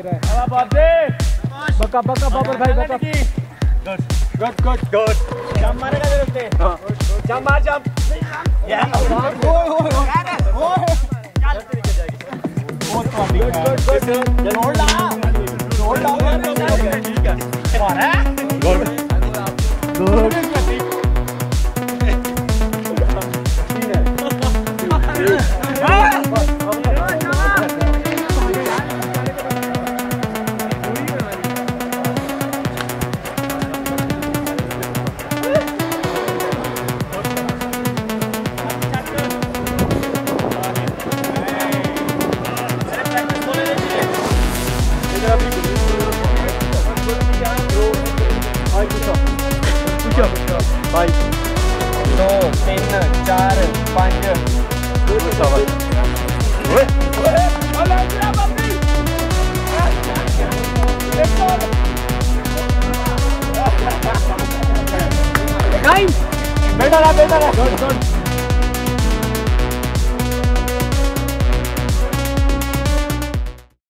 रहा है। बका बका बाबर भाई बका। Good good good. जंप मारेगा जरूर से। जंप मार जंप। ओए ओए ओए। क्या तरीके जाएगी? बहुत गुड गुड गुड। रोल ला। रोल ला। ठीक है। और है? Good good. भाई 2 3 4 5 बेटा